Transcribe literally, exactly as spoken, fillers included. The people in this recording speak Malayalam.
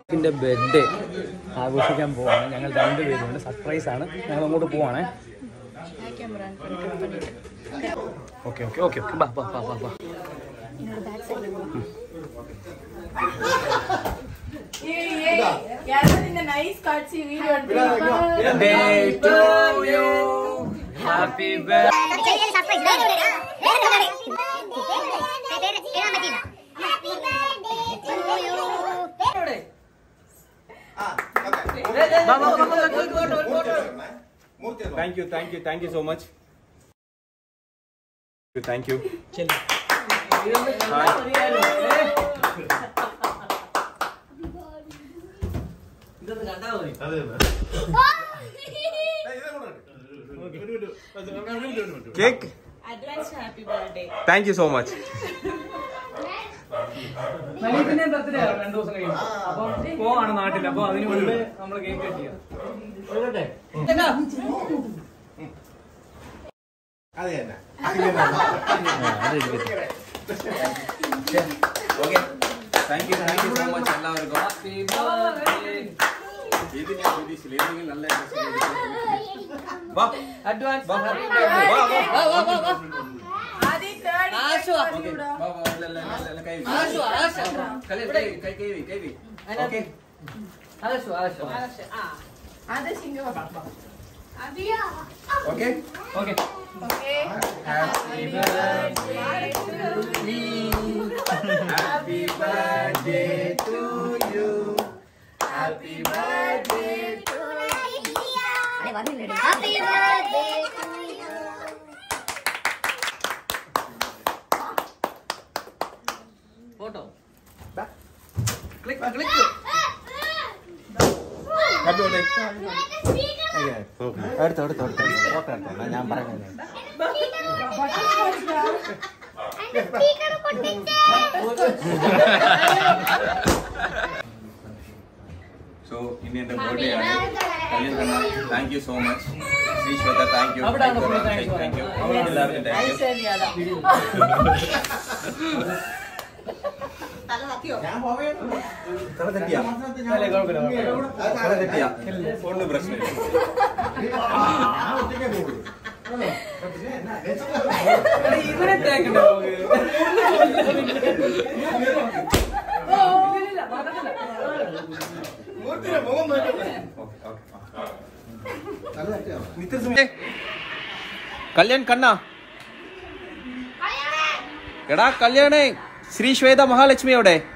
ിന്റെ ബർത്ത്ഡേ ആഘോഷിക്കാൻ പോവാണ്. ഞങ്ങൾ രണ്ടുപേരുണ്ട്. സർപ്രൈസ് ആണ്. ഞങ്ങൾ അങ്ങോട്ട് പോവാണേ. ഓക്കെ ഓക്കെ ഓക്കെ ഓക്കെ ബാ ബാ ബാ ബാ ബാ happy Thank you, thank you, thank you so much. Thank you. Hi. Cake. Advance happy birthday. Thank you so much. നലീപിന്റെ ബർത്ത്ഡേ ആണ് രണ്ടു ദിവസം കഴിയും. അപ്പൊ പോവാണ് നാട്ടിൽ. അപ്പൊ അതിന് മുമ്പ് നമ്മള് കേക്ക് കട്ട് ചെയ്യാം. Okay. Thank you, thank you so much. എല്ലാവർക്കും ഇത് ഞാൻ പ്രതീക്ഷിച്ചില്ല. നല്ല advance Okay. Okay Happy birthday to me. Happy birthday to you. Happy birthday to Happy birthday to you. Photo click click Happy birthday. എടുത്തോ എടുത്തോ എടുത്തോ ഫോട്ടോ എടുത്തോ ഞാൻ പറയുന്നത് So, ini ന്റെ birthday ആണ്. കല്യാൺ കണ്ണ, thank you so much. Shri Shweta, thank you. Thank you. Thank you. എല്ലാവർക്കും thank you. തല തെറ്റിയാ? തല തെറ്റിയാ? ഒന്ന് പ്രശ്നം. ഇവരെ തേക്കണ്ടോ കല്യാൺ കണ്ണ എടാ കല്യാണേ ശ്രീ ശ്വേത മഹാലക്ഷ്മി എവിടെ?